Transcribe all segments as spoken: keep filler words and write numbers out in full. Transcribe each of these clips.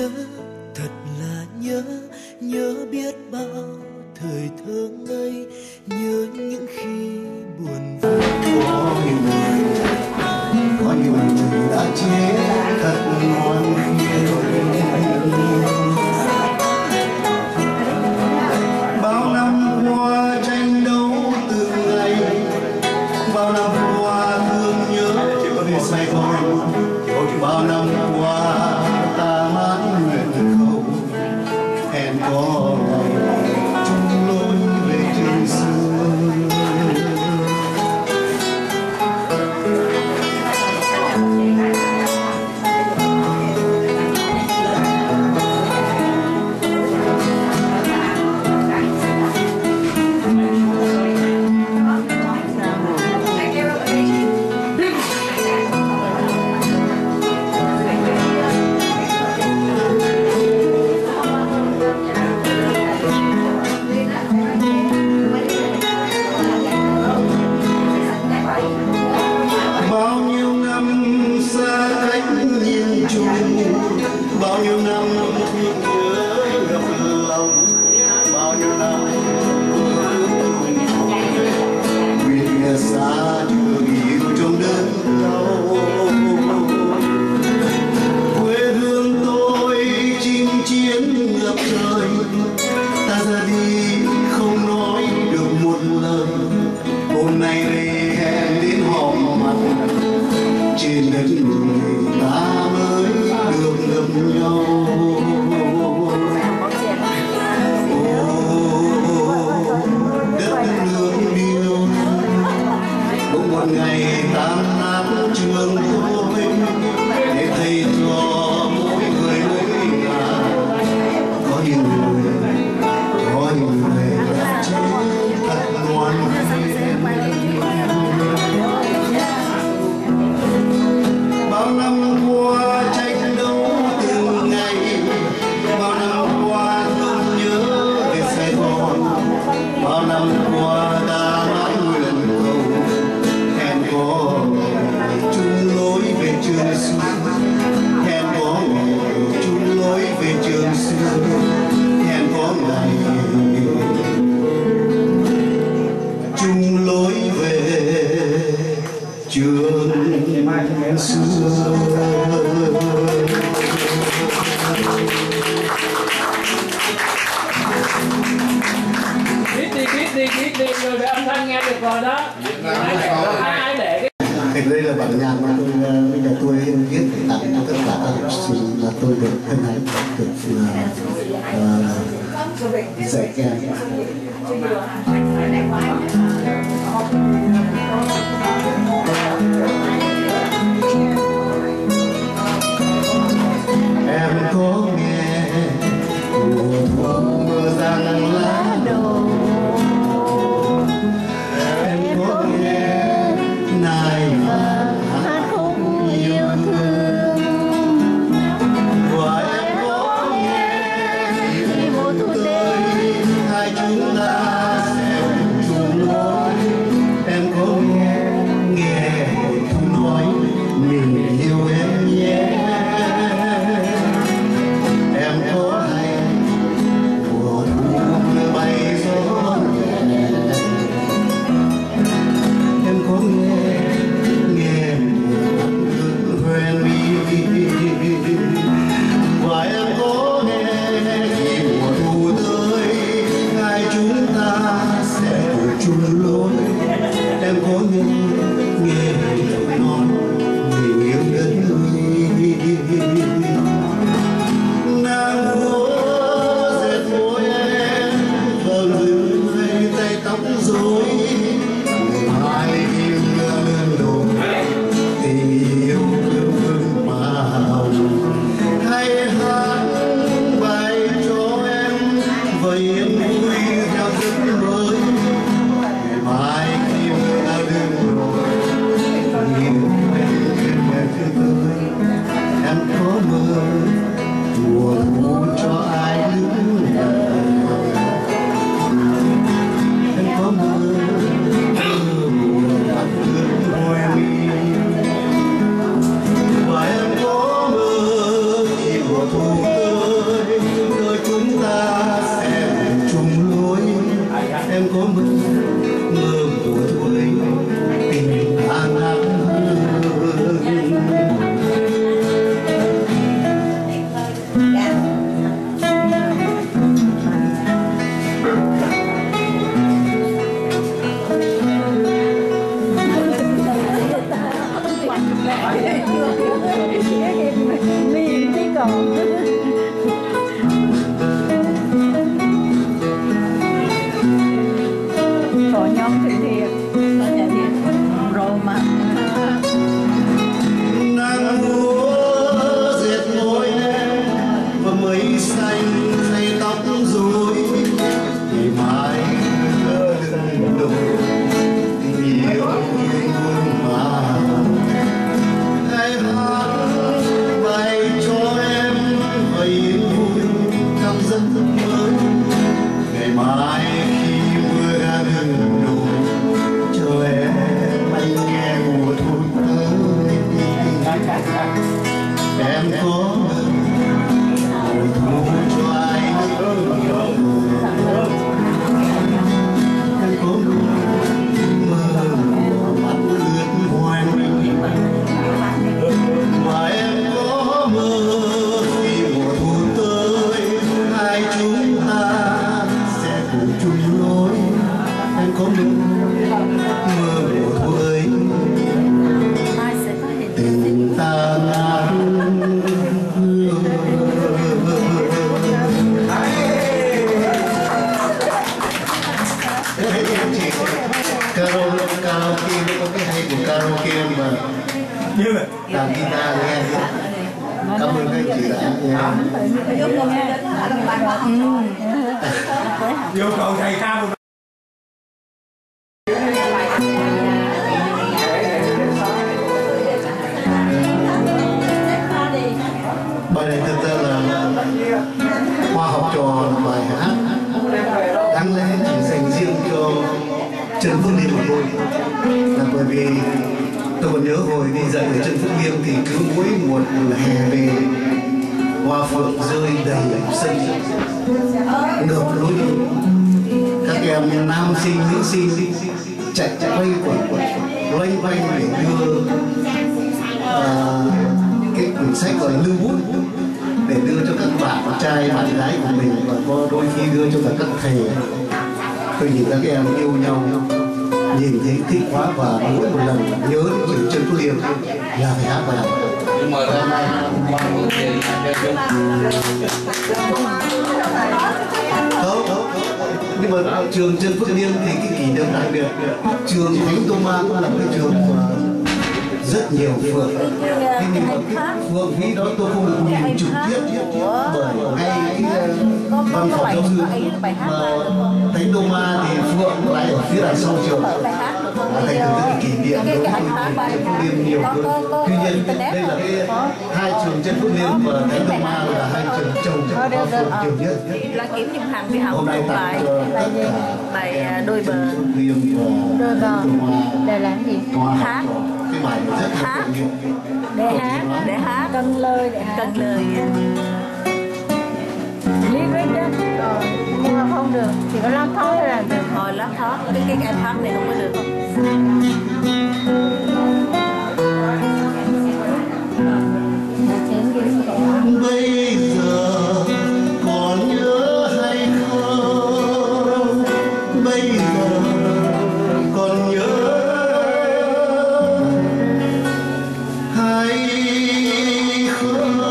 nhớ, thật là nhớ, nhớ biết bao thời thơ ngây, nhớ những khi buồn vui. Có nhiều người, có nhiều người đã chế thật ngon. Bao năm qua tranh đấu từng ngày, bao năm qua thương nhớ về Sài Gòn, bao năm qua ta mãi nguyện cầu hẹn có ngày chung lối về trường xưa. Bao nhiêu năm thương nhớ ngập lòng, bao nhiêu năm nguyện nghe xa chưa yêu trong đớn đau. Quê hương tôi chinh chiến ngập trời, ta ra đi không nói được một lời. Hôm nay đây hẹn đến họp mặt trên đất người ta mới được gặp nhau. Đất nước yêu cũng một ngày tan nát trường tôi, để thầy trò mỗi người mỗi ngả. Có nhiều người, có nhiều người đã chết thật ngoan. Bao năm qua tranh đấu từng ngày, bao năm qua thương nhớ về Sài Gòn, bao năm qua ta mãi nguyện cầu hẹn có ngày chung lối về trường xưa, hẹn có ngày chung lối về trường xưa, hẹn có ngày chung lối về trường xưa. Viết đi, viết đi, viết đi, rồi để âm thanh nghe được rồi đó. Ai ai để cái... Đây là bản nhạc mà tôi bây giờ tôi viết để tặng cho tất cả các học sinh, là tôi được hân hạnh được uh, dạy kèm. Em có nghe mùa thu mưa răng lá đổ, em có nghe nài vàng hát khúc yêu thương, và em có nghe khi mùa thu tới hai chúng ta sẽ chung giấc mơ ngày mai khi mưa đã ngừng đổ cho em anh nghe mùa thu tới em có mùa thu cho anh em có mơ mắt ướt hoang và em có mơ khi mùa thu tới hai chúng ta sẽ cùng chung lối em có mơ mơ mùa thu ấy tình ta ngàn karaoke karaoke có cái hay của karaoke mà đàn guitar nghe cảm ơn các chị đã nghe yêu cầu thầy ca một bài này thực ra là khoa học trò là bài hát đáng lẽ chỉ dành riêng cho Trần Phước Liêm mà thôi, là bởi vì tôi còn nhớ hồi đi dạy ở Trần Phước Liêm thì cứ mỗi một hè về hoa phượng rơi đầy sân ngược lối đi, các em nam sinh nữ sinh chạy chạy quay quẩn quẩn loay hoay để đưa uh, cái quyển sách gọi là lưu bút để đưa cho các bạn trai bạn gái của mình, và có đôi khi đưa cho cả các thầy. Tôi nhìn các em yêu nhau, nhìn thấy thích quá, và mỗi một lần nhớ đến Trần Phước Liêm là phải hát bài này. Nhưng mà hôm nay qua buổi chiều Không, không, nhưng mà trường Trần Phước Liêm thì cái kỷ niệm đặc biệt. Trường Thánh Thomas cũng là một cái trường mà rất nhiều phượng, thế nhưng mà cái phượng phí đó tôi không được nhìn trực tiếp bởi ngay cái văn phòng giáo sư mà Thánh Thomas thì phượng lại ở phía đằng sau trường, là thành từ cái kỷ niệm đối với Trần Phước Liêm nhiều hơn. Tuy nhiên đây là cái hai trường Trần Phước Liêm và Thánh Thomas là hai trường chồng trong khoa phượng nhiều nhất. Là kiếm nhung hàng đi học Hôm nay bài bài đôi bờ đôi bờ để làm gì? Hát. Cái bài rất là hát tự nhiên. để hát để hát cân lời để hát cân lời lyric đó ờ, nhưng mà không được chỉ có lắp thót là được hồi lắp thót cái cái em hát này không có được Bây giờ còn nhớ hay không? Bây giờ còn nhớ hay không?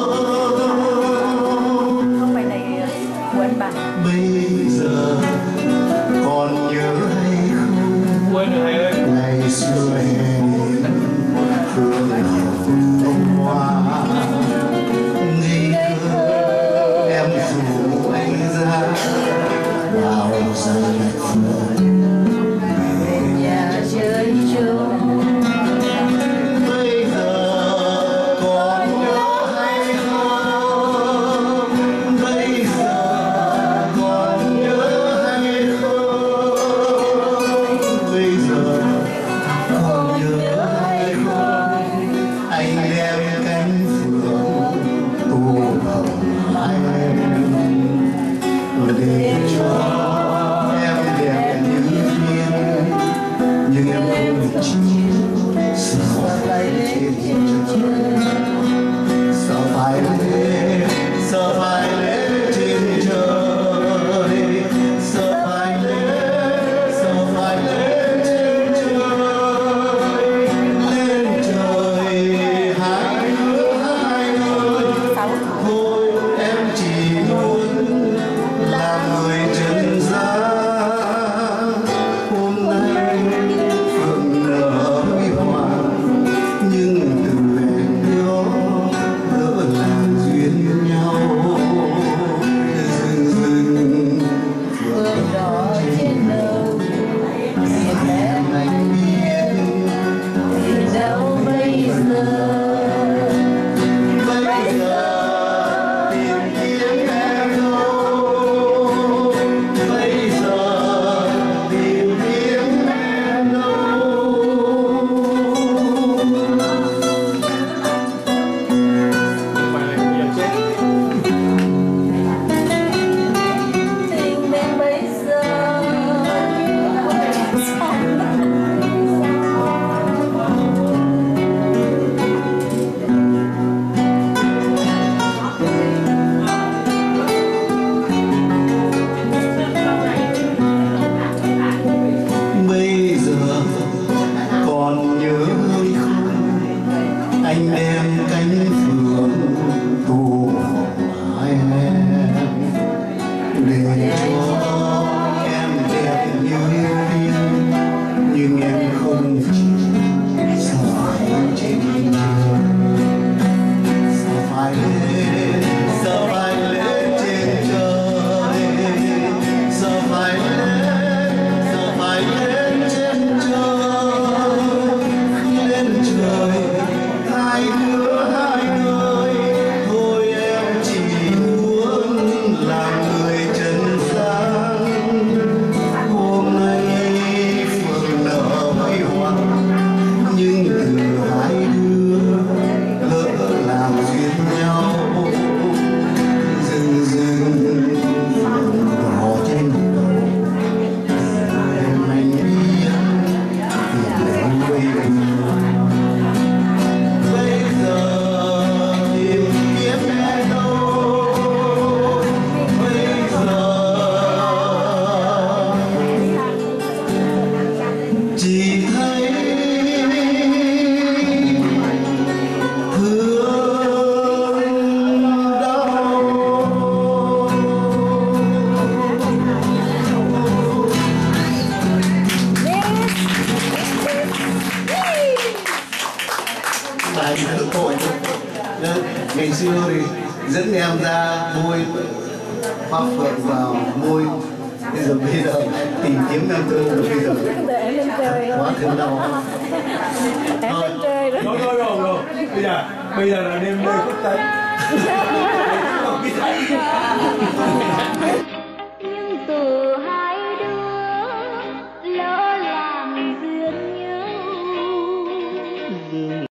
không phải này quên bạn Bây giờ còn nhớ hay không? Quên rồi thầy ơi. Ngày xưa em phương nào không hoa nghi thơ em rủ anh ra vào giờ lạnh phơi nhà chơi chung bây giờ còn nhớ hay không? Bây giờ còn nhớ hay không? Bây giờ còn nhớ hay không? Anh đem cánh phượng tô hồng anh để cho em đẹp như thiên, nhưng em không được chịu sợ phải lên trên trời, sợ phải lên, sợ phải lên trên trời, sợ phải lên, sợ phải lên trên trời, lên trời hai đứa hai nơi, thôi em chỉ muốn là người chân hoa phượng vào môi. Rồi bây giờ tìm kiếm em thương rồi bây giờ để em lên chơi rồi. quá thương đau. Em lên chơi rồi. Rồi rồi rồi rồi. Bây giờ bây giờ là đêm mê quốc tế.